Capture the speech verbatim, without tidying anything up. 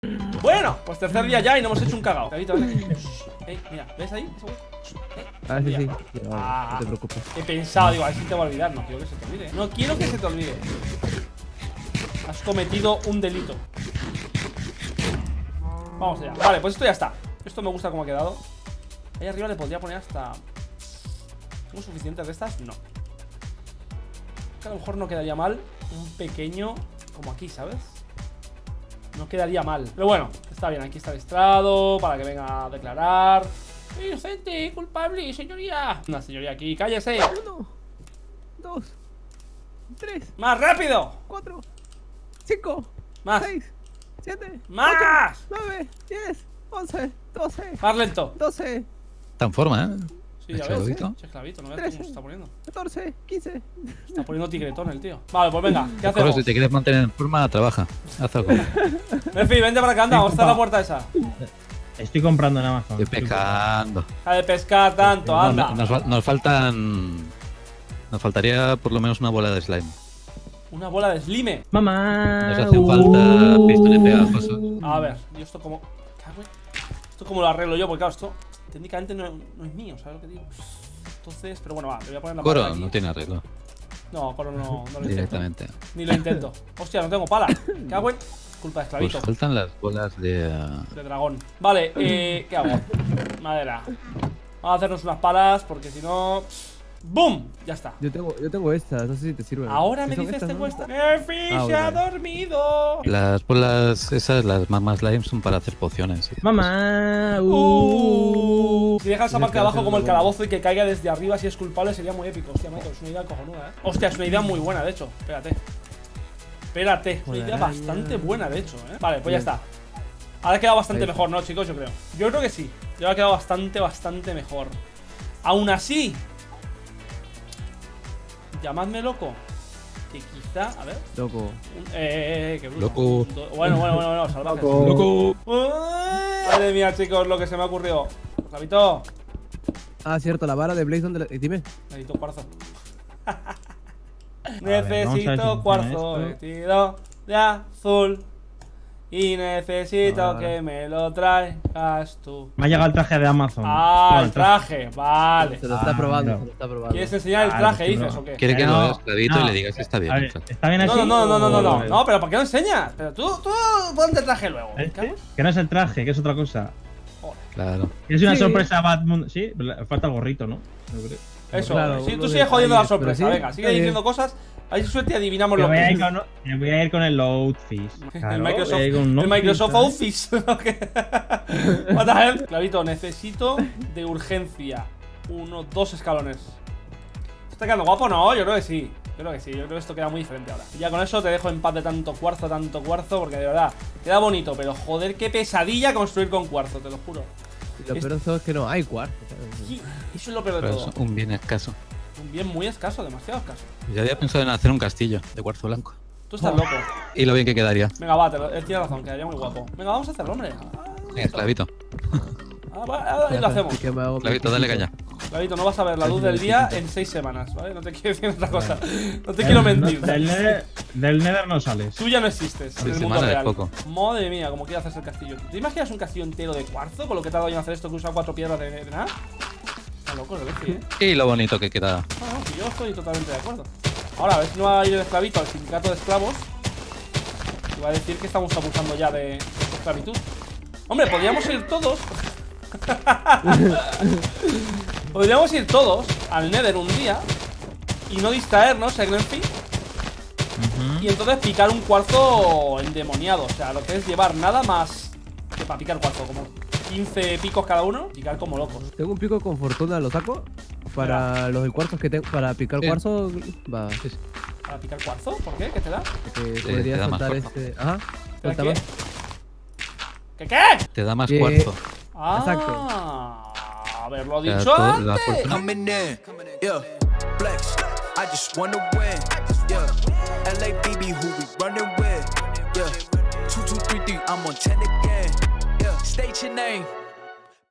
Bueno, pues tercer día ya y no hemos hecho un cagao. Clavito, ven. Ey, mira, ¿ves ahí? Ah, sí, sí. Ah, no te preocupes. He pensado, digo, a ver si te va a olvidar. No quiero que se te olvide. No quiero que se te olvide. Has cometido un delito. Vamos allá. Vale, pues esto ya está. Esto me gusta cómo ha quedado. Ahí arriba le podría poner hasta... ¿Tengo suficientes de estas? No. Que a lo mejor no quedaría mal un pequeño como aquí, ¿sabes? No quedaría mal. Pero bueno, está bien. Aquí está el estrado para que venga a declarar. Inocente, culpable, señoría. Una señoría aquí, cállese. Uno, dos, tres. ¡Más rápido! Cuatro, cinco, Más. seis, siete, ¡Más! ocho, nueve, diez, once, doce, Más lento. doce, Está en forma, ¿eh? Sí, ya ves. Esclavito. Che, esclavito, no veas cómo se está poniendo. catorce, quince. Se está poniendo tigretón el tío. Vale, pues venga, ¿qué Pero hacemos? si te quieres mantener en forma, trabaja. Haz algo. Mefi, vente para acá, anda, vamos a estar la puerta esa. Estoy comprando en Amazon. Estoy pescando. Deja de pescar tanto, No, anda. no, nos, fal- nos faltan. Nos faltaría por lo menos una bola de slime. Una bola de slime. Mamá. Nos hacen falta pistones pegajosos. A ver, yo esto como... Cago en- Esto como lo arreglo yo, porque claro, esto técnicamente no, no es mío, ¿sabes lo que digo? Entonces, pero bueno, va, le voy a poner la pala Coro aquí. no tiene arreglo. No, Coro no, no lo intento. Directamente. Ni lo intento. Hostia, no tengo pala. Cago en... Culpa de Pues esclavito. faltan las bolas de. uh, De dragón. Vale, eh, ¿qué hago? Madera. Vamos a hacernos unas palas porque si no... ¡Bum! Ya está. Yo tengo, yo tengo estas, no sé si te sirven. Ahora ¿Sí me son dices estas, te no? cuesta. ¡Mefi Ah, se ha vale. dormido! Las bolas esas, las mamás slime, son para hacer pociones. ¿Sí? Mamá. Uh. Si dejas esa parte de abajo Tienes como el que hacer calabozo y que caiga desde arriba si es culpable sería muy épico. Hostia, Michael, es una idea cojonuda, ¿eh? Hostia, es una idea muy buena, de hecho. Espérate. Espérate. Es una idea bastante buena, de hecho, ¿eh? Vale, pues ya está. Ahora ha quedado bastante Ahí. mejor, ¿no, chicos? Yo creo. Yo creo que sí. Ya ha quedado bastante, bastante mejor. Aún así, llamadme loco. Que quizá, a ver. Loco. Un, eh, eh, qué bruto. Loco. Un, do- Bueno, bueno, bueno, bueno, salvajes. ¡Loco! Uy, madre mía, chicos, lo que se me ha ocurrido. Rabito, Ah, cierto, la vara de Blaze, ¿dónde la... y dime. necesito cuarzo. ver, vamos a ver si Necesito funciona cuarzo esto. vestido de azul. Y necesito Ahora. que me lo traigas tú. Me ha llegado el traje de Amazon. Ah, Bueno, el traje, vale. Se lo está Ah, probando, no. se lo está probando. ¿Quieres enseñar el Ah, traje, sí, dices, bro. o qué? Quiere que No, no veas clavito y no. le digas que está bien. A ver, exacto. ¿está bien así? No, no, no, no, no, no, o- no, no, pero ¿por qué no enseñas? Pero tú, tú ponte el traje luego. ¿Este? ¿Cago? Que no es el traje, que es otra cosa. Claro. Es una Sí. sorpresa Batman. Sí, pero le falta el gorrito, ¿no? Eso, Claro, sí, uno tú de sigues jodiendo la detalles, pero sorpresa, sí, venga, sigue está bien. diciendo cosas. A ver si suerte y adivinamos Me lo voy, a que ir con, me voy a ir con el Outfit. El Microsoft, voy a ir con un el Microsoft Office, Office. Ok. What the hell? Clavito, necesito de urgencia uno, dos escalones. ¿Está quedando guapo? No, yo creo que sí. Yo creo que sí, yo creo que esto queda muy diferente ahora. Y ya con eso te dejo en paz de tanto cuarzo, tanto cuarzo, porque de verdad queda bonito, pero joder, qué pesadilla construir con cuarzo, te lo juro. Y lo peor de todo es que no hay cuarto. ¿sabes? Sí, eso es lo peor de Pero todo. es un bien escaso. Un bien muy escaso, demasiado escaso. Ya había pensado en hacer un castillo de cuarzo blanco. Tú estás loco. Y lo bien que quedaría. Venga, va, te lo- él tiene razón, quedaría muy guapo. Venga, vamos a hacerlo, hombre. Ah, Venga, clavito. ah, va, ah, y lo hacemos. ¿Y qué me hago? Clavito, dale caña. Clavito, no vas a ver la luz del día en seis semanas, ¿vale? No te quiero decir otra cosa. No te quiero mentir. Del Nether, del Nether no sales. Tú ya no existes en Seis el mundo semanas es real. poco. Madre mía, como quiere hacerse el castillo. ¿Te imaginas un castillo entero de cuarzo con lo que tarda yo en hacer esto que usa cuatro piedras de, de nada? Está loco, ¿no? Sí, ¿eh? Y lo bonito que queda. No, no, sí, yo estoy totalmente de acuerdo. Ahora, a ver si no va a ir el esclavito al sindicato de esclavos. Y va a decir que estamos abusando ya de, de su esclavitud. Hombre, podríamos ir todos. Podríamos ir todos al Nether un día y no distraernos, ¿eh, Glenfi? Y entonces picar un cuarzo endemoniado. O sea, lo que es llevar nada más que para picar cuarzo, como quince picos cada uno, picar como locos. Tengo un pico con fortuna, lo saco. Para los cuarzos que tengo, para picar Sí. cuarzo, va. Sí, sí. ¿Para picar cuarzo? ¿Por qué? ¿Qué te da? Que te podría da más saltar fuerza. este. Ajá. ¿Pero Salta qué? más. ¿Qué qué? Te da más Que- cuarzo. Ah, Exacto. haberlo O sea, dicho todo- la antes. fortuna- Coming in, yeah, flex. I just wanna win, yeah. L A B B, who we running with, yeah. Two two three three, I'm on ten again, yeah. State your name.